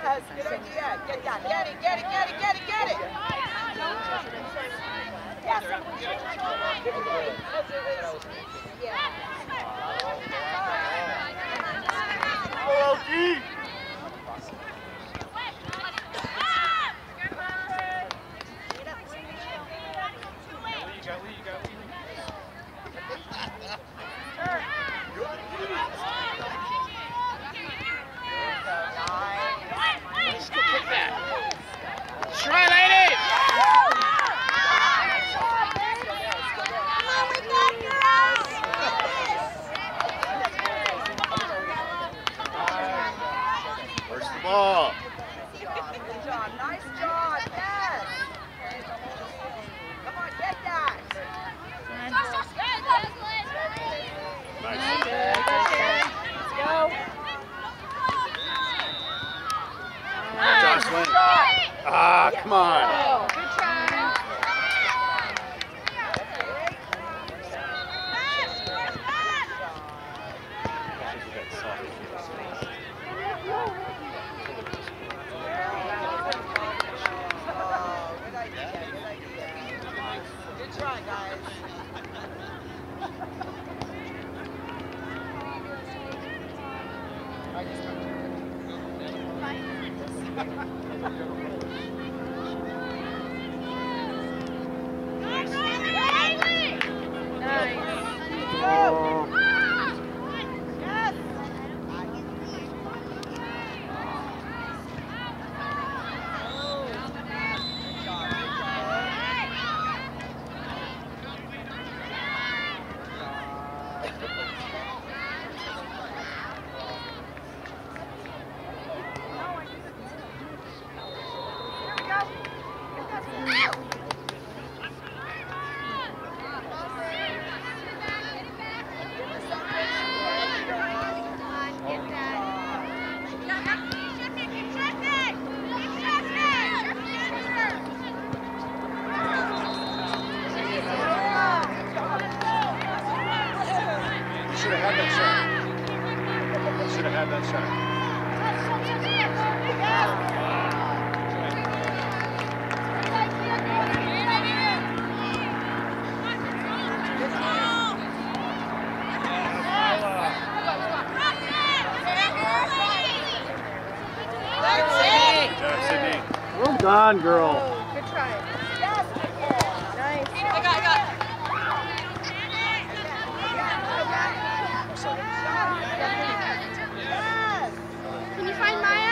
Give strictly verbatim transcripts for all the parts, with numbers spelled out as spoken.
Yes, good idea. Get that. Get it, get it, get it, get it, get it. Yes. Yeah. Go, G! Ball. Good job, nice job, yes. Come on, get that. Nice. Let's go. Jocelyn. Ah, come on. Good try. Good try, guys. Should have had that shot. Should have had that shot. Well done, girl. Good try. Yes. Nice. I got, I got. Can you find Maya?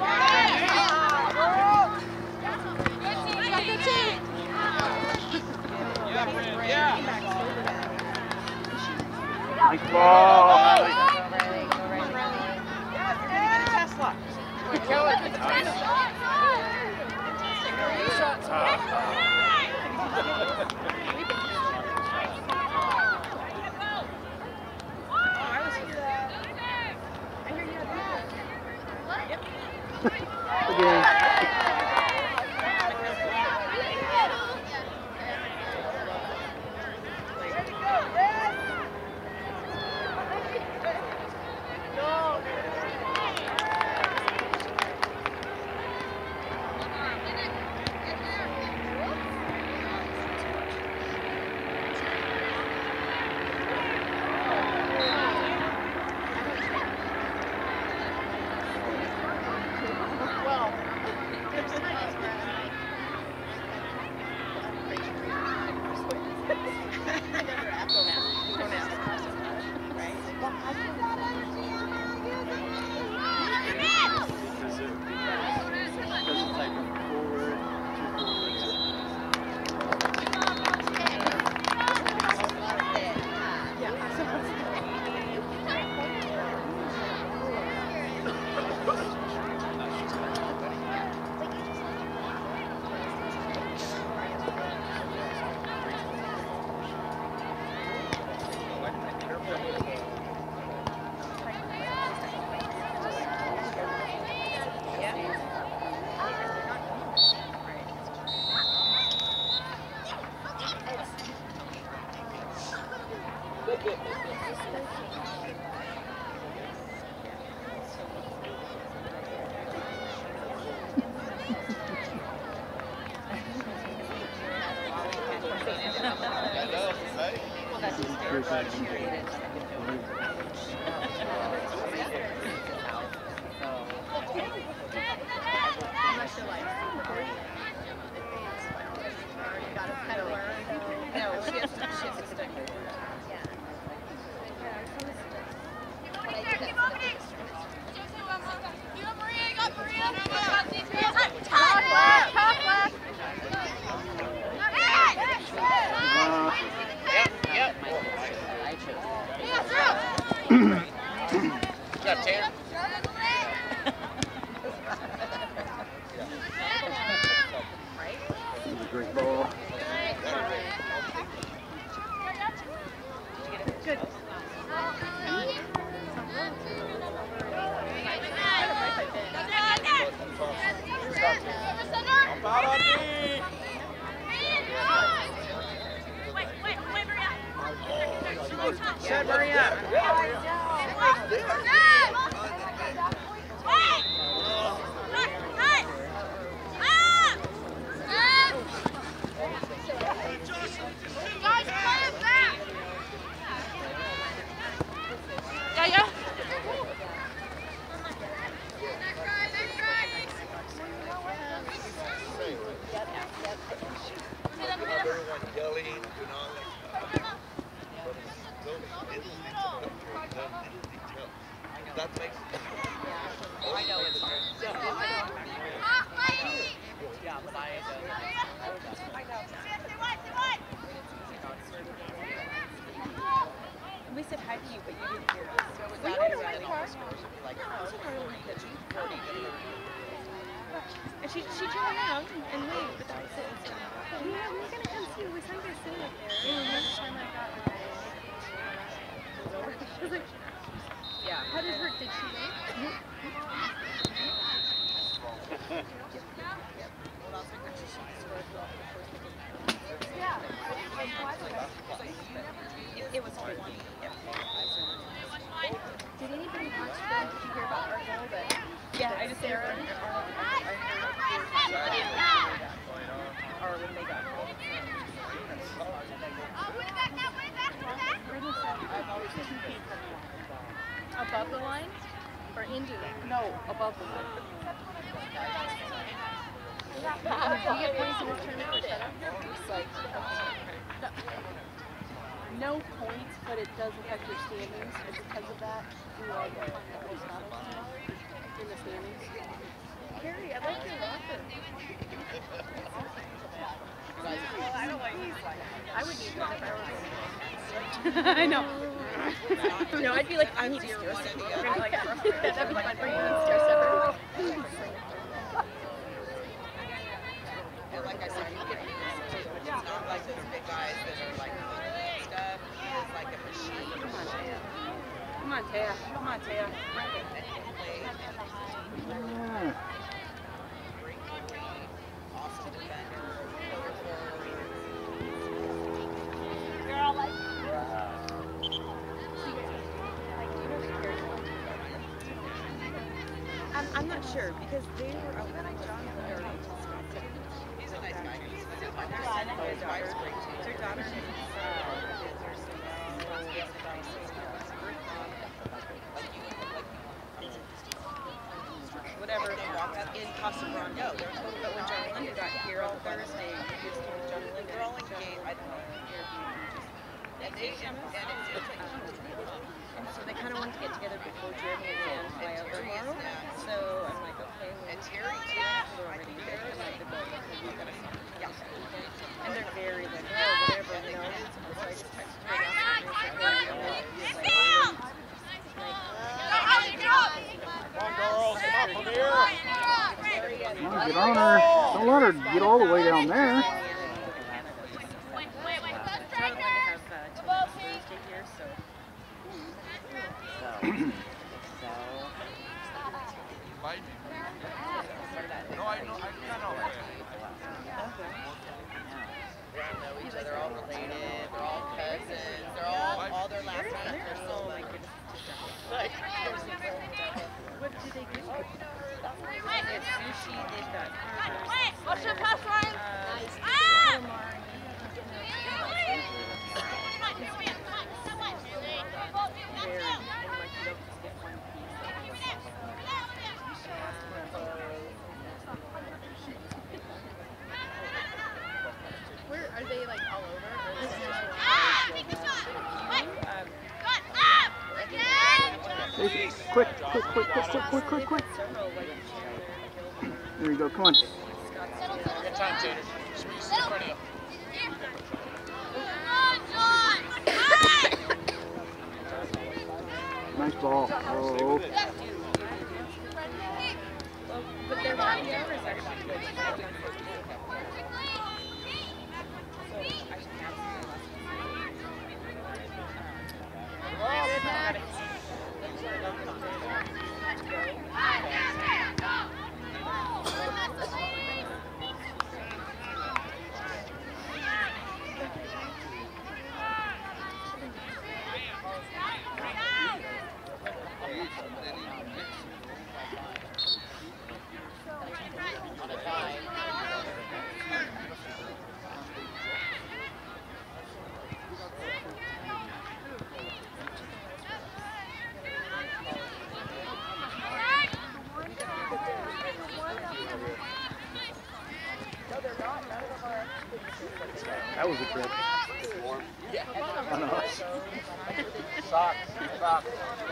Good team. Nice ball. Again. Unless you're like super advanced, or you got a peddler. No, she has to, she has to stick with it. Top left, top left. Got ten. Great ball. Good. About on me. Good, Maria. Yeah, yeah. Everyone yelling and all that stuff. But it's those incidents that are done in detail. That makes it. I know it's hard. Yeah, but I We said hi to you, but you didn't hear us. So We without went it, away rather in the than car. scores, you'd be like, oh, it's forty, that she's forty. And she, she turned around and waved, but that was it. Yeah, we were going to come see you. We saw you sitting up there. Mm-hmm. And I got like, she was like, Yeah. how did her, did she wave? Yeah. It, it was twenty. Did anybody watch the, did you hear about our goal that, Yeah, I just Sarah? or when they got home. Brittany said, I've always been two feet from the line. Above the line? Or into it? No, above the line. Do you get points in this tournament for shut up? It's like, No points, but it does affect your standings, and because of that, we all get most battles in the standings. Carrie, I like your locker. well, I don't like these like. I would need one if I were I know. No, I'd be like, I need to You're one or the We're other. gonna like, that'd be fun for you and stair stepper. And like I said, you get used to it. It's not like those big guys that are like moving and stuff. He is like a machine. Come on, Taya. Come on, Taya. Come on, Taya. And he plays Yeah. great goalie, awesome defender, over forward. I'm, I'm not sure because they were out there. He's a nice guy. He's his wife's great too. Their daughter is whatever they walk up in Casa Grande. No, they're told that when John Linda got here on Thursday, he was told John Linda. They're all engaged. I don't know. And they and it's And so they kind of wanted to get together before Jeremy and fly out tomorrow. So I'm like, okay, well, and Terry too. they're already there. And I did both because we got to see them. Yeah. And they're very like, oh, whatever, you know. So I just texted her after and I said, oh, you know, Come on, girls. Come on, come here. Come on, get on her. Don't let her get all the way down there. Might be. No, I know. I kind of like They know each other, all related. They're all cousins. They're all all their last names are so like. what do they do? It's sushi. They've got What's your pass, Ryan? uh, Nice. quick, quick, quick, quick, quick, quick, quick, quick. There you go, come on. Good time, Tater. Squeeze in front of you. Nice ball. Oh. But their body hour is actually good. That was a trip. Yeah. On us. Socks. Socks.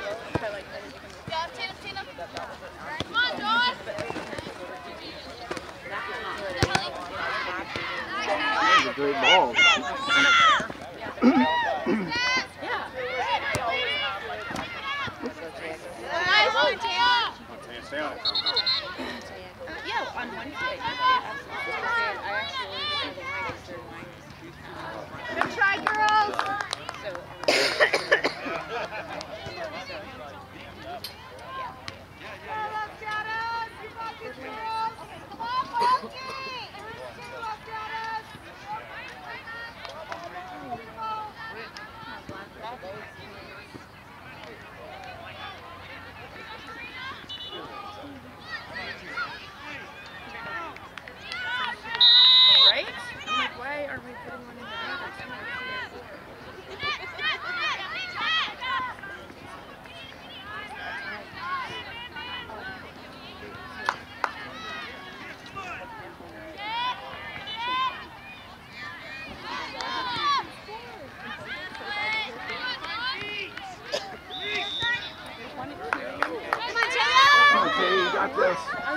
Come on, John! That was a great ball. Nice one, Tia! Stay on it. Yeah, on Wednesday. I actually ordered the wine wine. Good try, girls! So, right? I'm like, why aren't we putting one in Okay, you got this.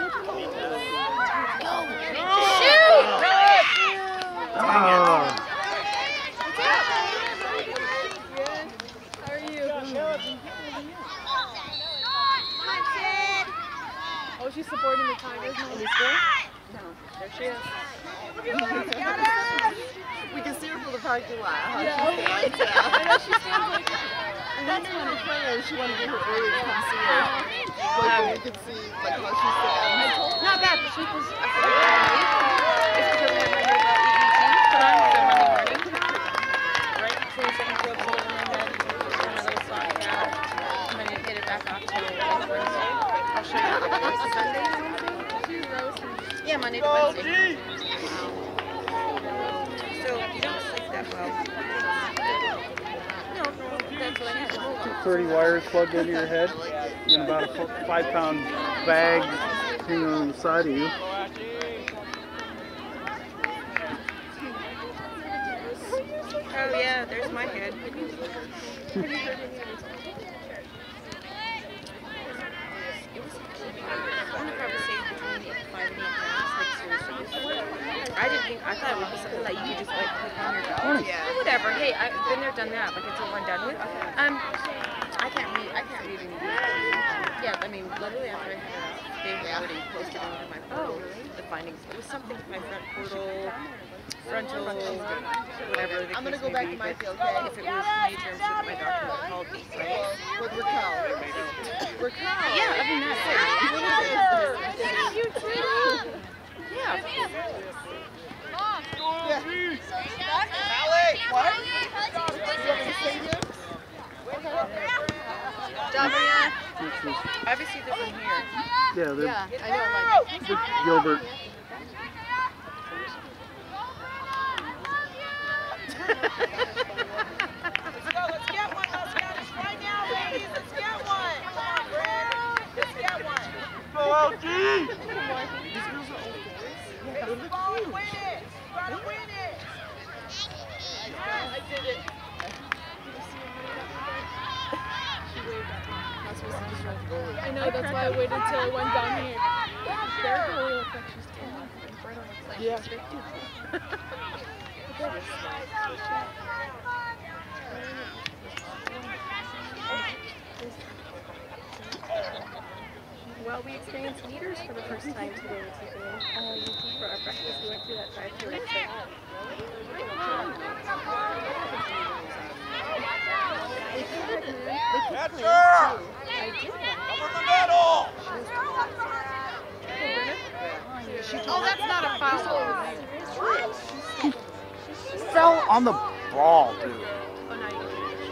Oh. Oh, she's supporting the Tigers now. No, there she is. We can see her from the parking lot. How Yeah. she stands I out. know she stands like And that's when the player, she wanted to get her early to come see her. Like, you could see like how she stands. Not bad, but she was. I It's because we have my new E E G put on for Monday morning. Right before we send it to a pool, and then turn my little sock out, and then get it back off to Wednesday. I'll show you the rest of Sunday. Yeah, Monday to Wednesday. So you don't sleep that well. No, that's what I had. thirty wires plugged into your head and about a five pound bag hanging on the side of you. Oh yeah, there's my head. I didn't think, I thought it would be something that you could just like put on your belt. Yeah. Or whatever. Hey, I've been there, done that. Like it's over and done with. Um, I can't read. I can't read any. Yeah, I mean, literally after I had it out, Dave already posted it over my phone. The findings. It was something with my front portal, frontal, whatever. The I'm gonna case go back may to be, my but field, okay? if it was major, I'm sure that my doctor would have called me, right? With Raquel. Raquel. Yeah, I mean that's it. Thank you, too! Yeah. Damian. Obviously they're from here. Yeah, they're Yeah, I know. Like, they're Gilbert. let's go. Let's get one. Let's get it right now, ladies. Let's get one. Come on, Brad. Let's get one. Go, L G! Let's go and win it. You gotta win it. Yes, I did it. She waved at me. Not supposed to disrupt the I know, that's why I waited till I went down here. Derek really looks like she's ten, and Britta looks like Yeah. she's fifty. Well, we experienced meters for the first time today, Tiffany. Um, for our breakfast, we went through that drive-thru. It's like, Catcher! I did. Over the middle! Oh, that's not a foul. Fell on the ball, dude. Oh, now you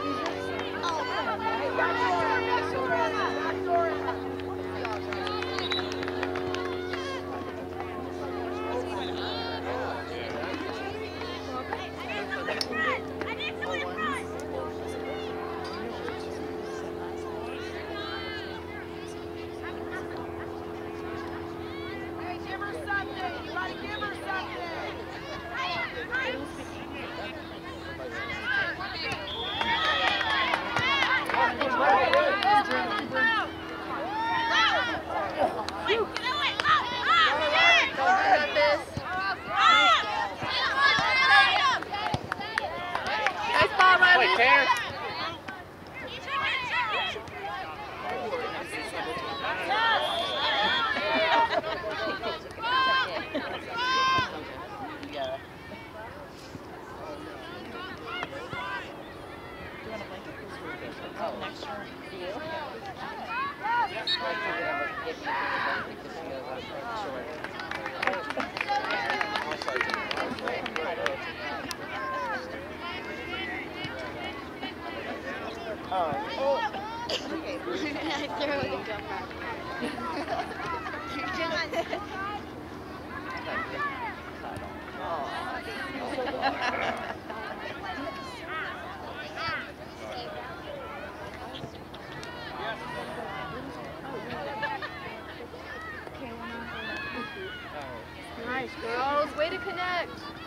Nice, girls. Way to connect.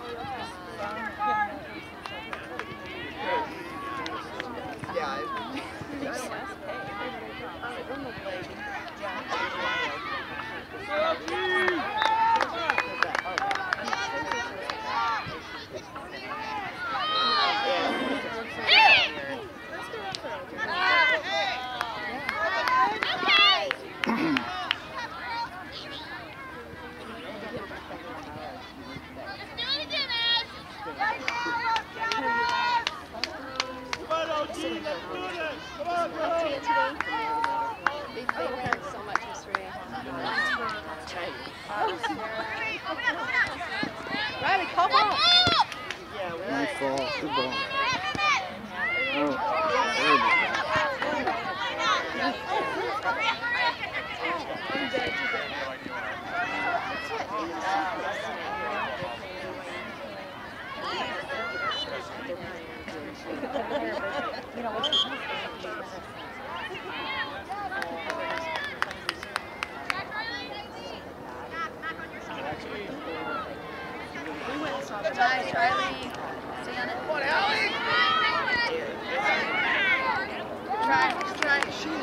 Riley, come on. Nice ball. Good ball. Oh, very good. Nice, Riley. Stay on it. Come on, Allie. Try, try.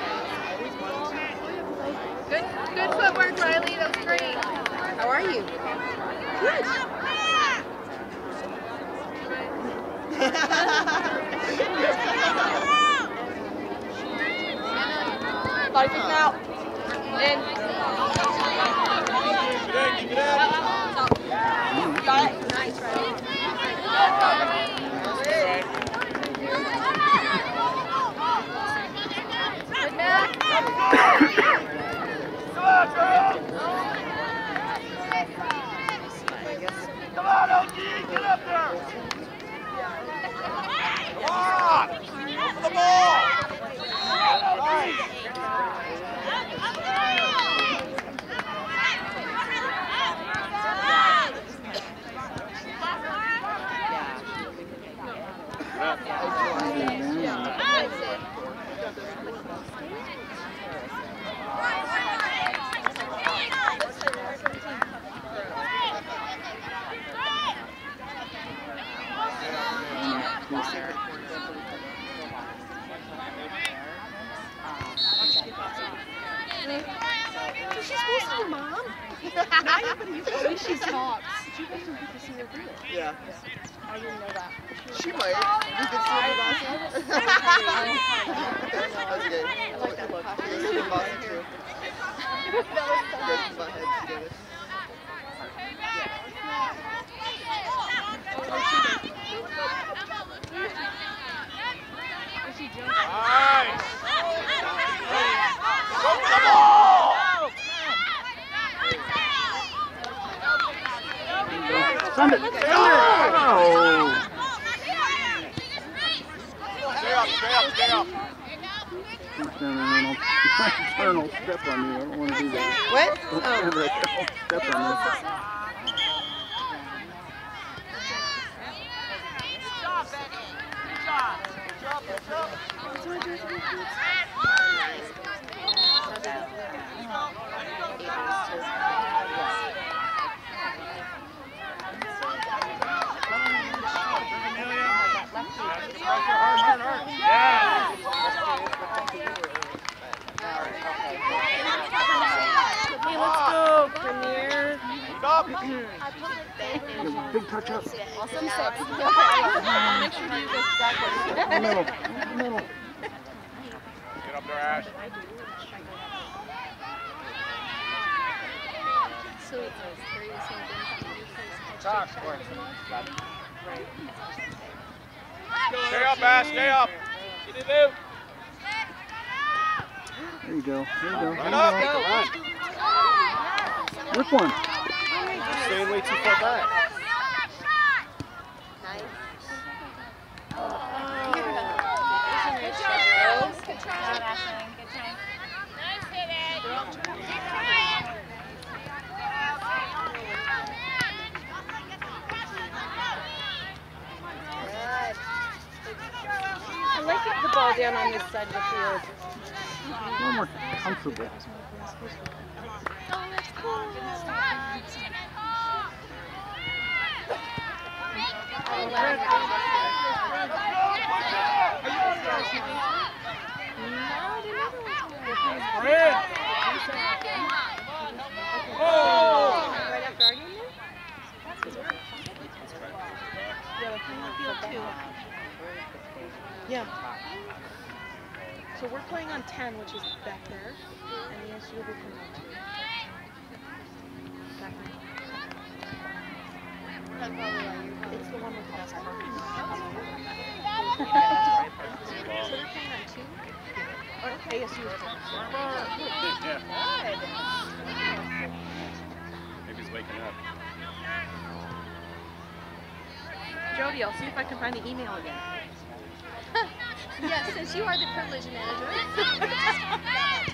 Good, good footwork, Riley. That was great. How are you? Good. Life is out. In. Got it. Nice, Riley. Good back. Come on, girl! Come on, O G! Get up there! Come on! Go for the ball! Nice! your mom? At least she talks. You guys don't get to see her do it. Yeah. I didn't know that. She might. You can see her bossing. That's good. I like that look. You're super bossing too. You guys can butt heads together. Nice. Send it. Send it. Oh. Stay up, stay up, stay up. Don't stand there and I'll turn, I'll step on you. I don't want to do that. What? Don't stand right there. I'll step on you. Good job, Becky. Good job. Good job, good job. Hey, let's go, Premier. Big touch up. Awesome six. I'll make sure you go exactly. Middle. Middle. Get up there, Ash. So it's three the same thing. Talk. Stay up, Ash, stay up. Get it out. There you go. There you go. Run There up. you go. Run. Whip one. You're staying way too far back. Nice. Good job, girls. Good job, Ashlyn. Good job. Nice hit, Ed. I like it, the ball down on this side of the field. A little more comfortable. Oh, that's cool. Red. Oh! Right after our game there? Yeah. So we're playing on ten, which is back there, and the S U will be coming on two. Back there. It's the one with the best parking. So they're playing on two? Or A S U is playing. Yeah. Maybe he's waking up. Jody, I'll see if I can find the email again. Yes, since you are the privilege manager.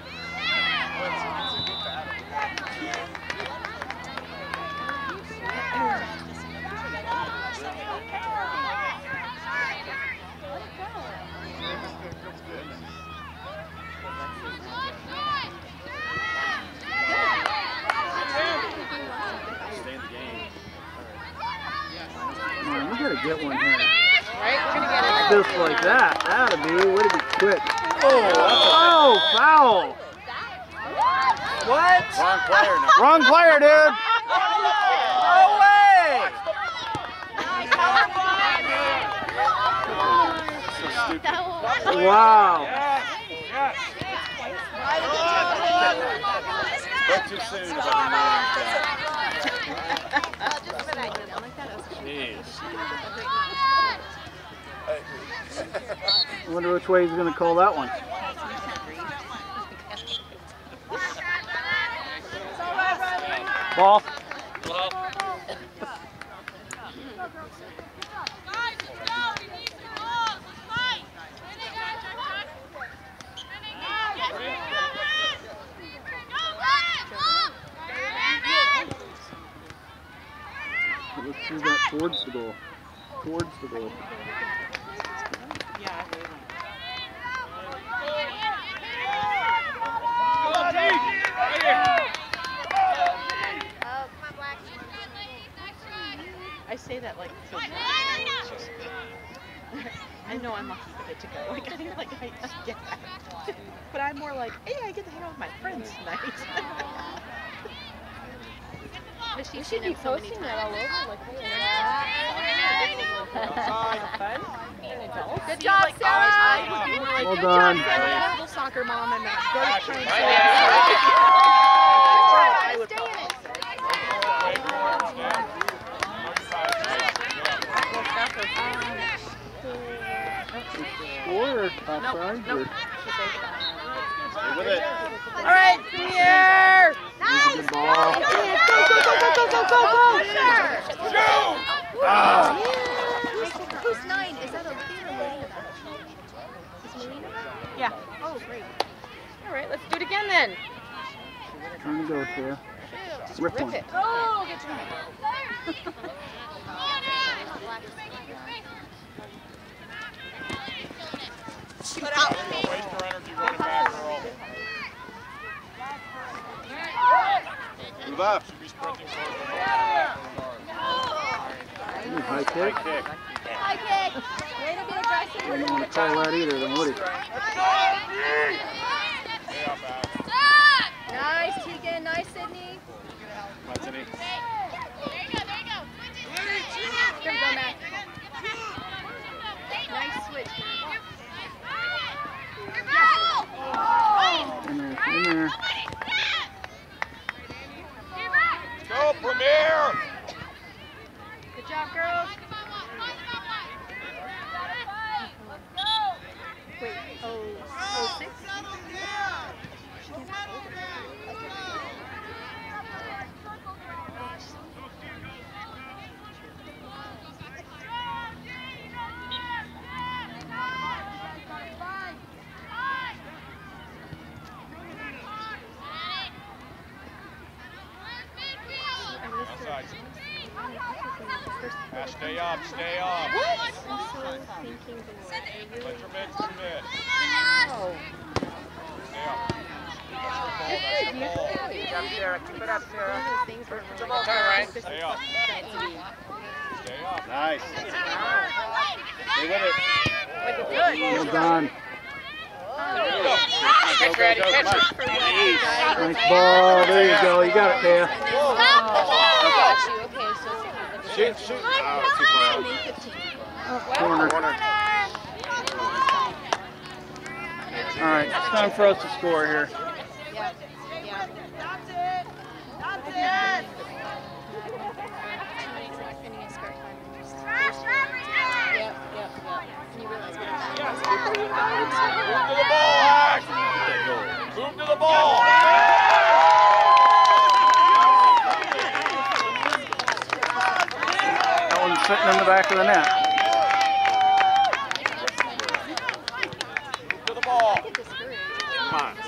Stay in the game. Come on, we gotta get one here. Right? We're gonna get it. Just like that. That'd be, way to be quick. Oh, oh, foul. What? Wrong player now. Wrong player, dude. No way! So stupid. Wow. Yes, yes. Way too soon. Jeez. I wonder which way he's going to call that one. Ball. Let's do that towards the goal. Towards the goal. I say that like so I know I'm off of it to go. Like I like I, I get that. But I'm more like, hey, I get to hang out with my friends tonight. You should be posting that all over, like, hey, fun being adults. Good job, Sarah. Well done. Little soccer mom and that. Go to train. Score or offside? Or? Stay with it. All right, Pierre. Nice. Good ball. Go, go, go, go, go, go, go. Ah. Who's nine? Is that a lead or Melina? Is Melina? Yeah. Oh, great. All right, let's do it again then. Trying to go to Just Rip rip one. it. Oh, good job. Put out. Don't waste your energy running back, girl. Move up. Should be sprinting towards the ball. Ooh, high kick. High kick. High kick. Way to be aggressive. I didn't want to call that either, then would he? Stay up, Ash. Nice, Tegan. Nice, Sydney. That's it. Here we go, Matt. Nice switch. In there, in there. Go, Premier! Good job, girls. Wait, oh, oh six? Outside. Ash, stay up, stay up. Let your mid commit. Stay up. Keep up, Sarah. Keep it up, Sarah. Stay up. Stay up. Nice. Stay with it. Well done. Catch ready, catch Nice ball. There you go. You got it, Thea. Shoot, shoot. Oh, too far out. Corner. All right, it's time for us to score here. Move to the ball, Ash. Move to the ball. That one's sitting in the back of the net. Move to the ball. Come on.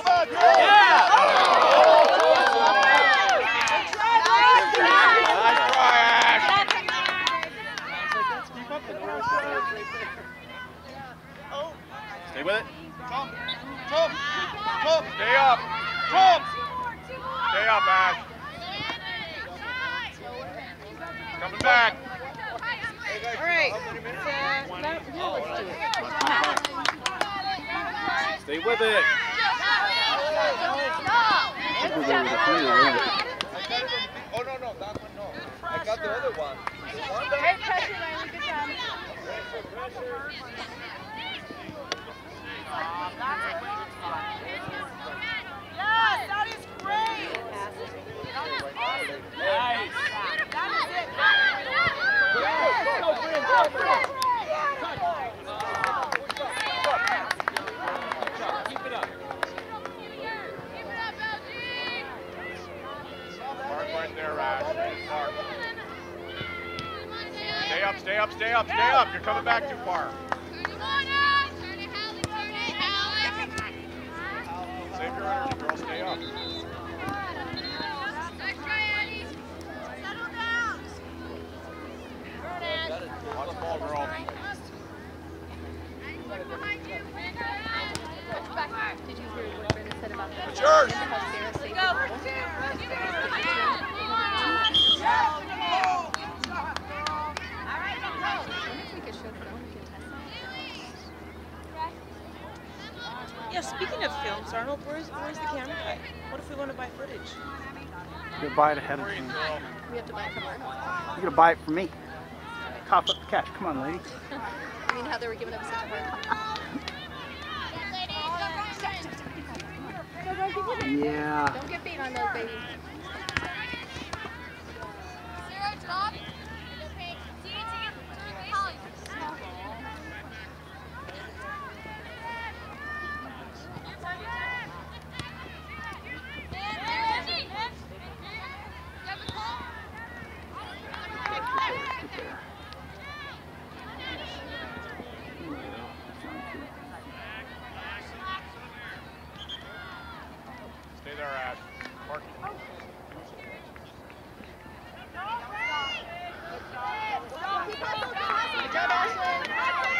Stay with it. Jump. Jump. Jump. Stay up. Jump. Stay up, Ash. Coming back. All right. Uh, let, yeah, let's do it. Stay with it. Oh, no, no, that one, no. I got the other one. Great pressure, Riley. Good job. Yes, that is great. Nice. Keep it up. Mark right there, Ash. Mark. Stay up, stay up, stay up, stay up. You're coming back too far. Save your energy, girl. Stay up. Watch the ball, girl. Did you hear what Brenda said about that? It's yours. How Sarah saved Go. the ball? I wonder if we could show film and contest that. Yeah, speaking of films, Arnold, where's, where's the camera guy? What if we want to buy footage? You'll buy it ahead of Green, time. girl. We have to buy it from Arnold. You're gonna buy it for me. Cough up the cash. Come on, lady. I mean, how they were giving up such a hard time. Yeah. Don't get beat on those, baby. Stay there, Ash. Mark it. Good job, Ashley.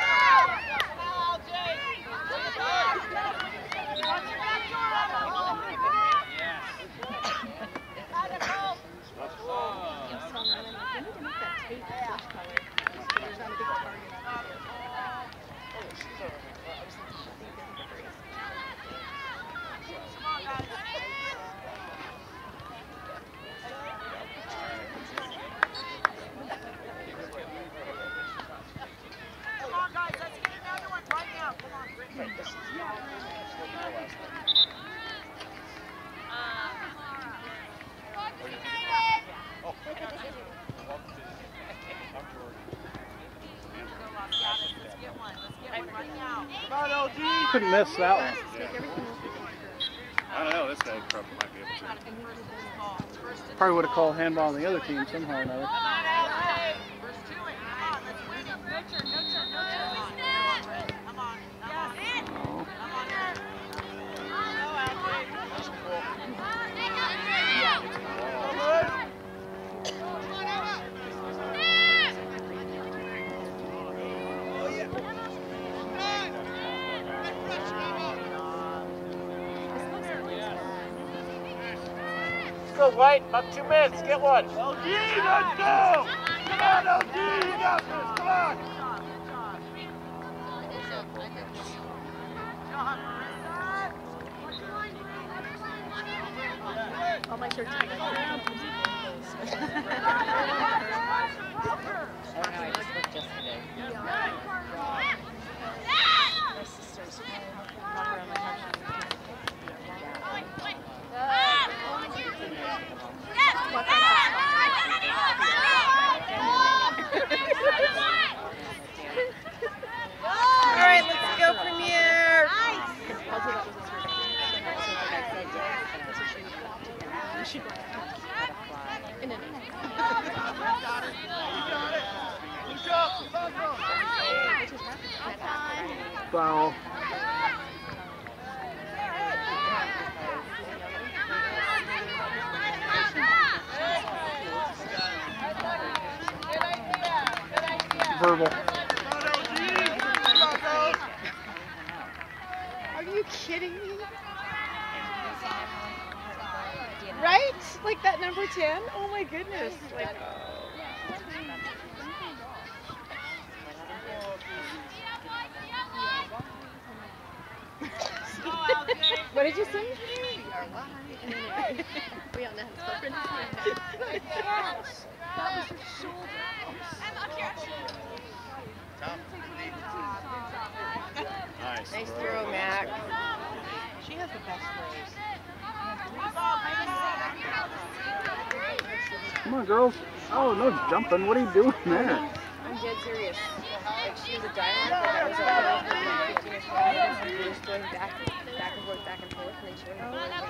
Couldn't miss that one. I don't know, this guy probably might be able to. Probably would have called handball on the other team somehow or another. Go, White. About two minutes. Get one. L G, let's go! Come on, L G, you got this. Come on. All my shirts are like that. Oh no, I just looked yesterday. My sister's home. Alright, let's go, Premier. Foul. Verbal. Are you kidding me? Right? Like that number ten? Oh my goodness. Like, what did you say? We are live. We all know how to spell Princess. That was her shoulder. Nice. Nice throw, Mac. She has the best throws. Come on, girls. Oh, no jumping. What are you doing there? I'm dead serious. Like, she was a diamond, but that was over fifteen or twenty minutes, and we were just going back, back and forth, back and forth, and then she went